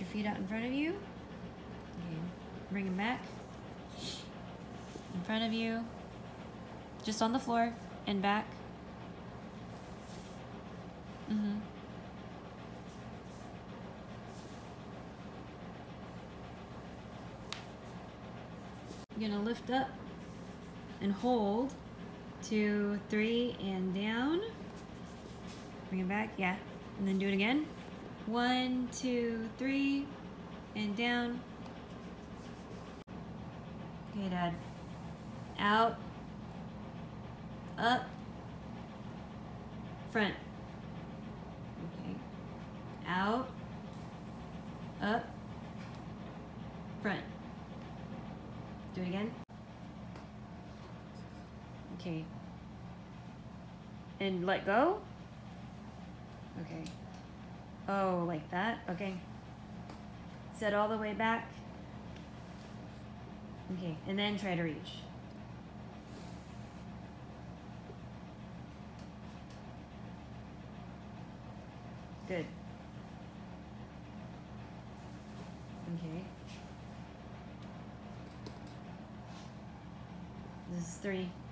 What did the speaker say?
feet out in front of you. Okay, bring them back. In front of you. Just on the floor and back. You're gonna lift up and hold. 2, 3, and down. Bring it back, yeah. And then do it again. 1, 2, 3, and down. Okay, Dad. Out. Up. Front. Okay. Out. Up. Front. Do it again. Okay. And let go? Okay. Oh, like that? Okay. Set all the way back. Okay, and then try to reach. Good. Okay. This is 3.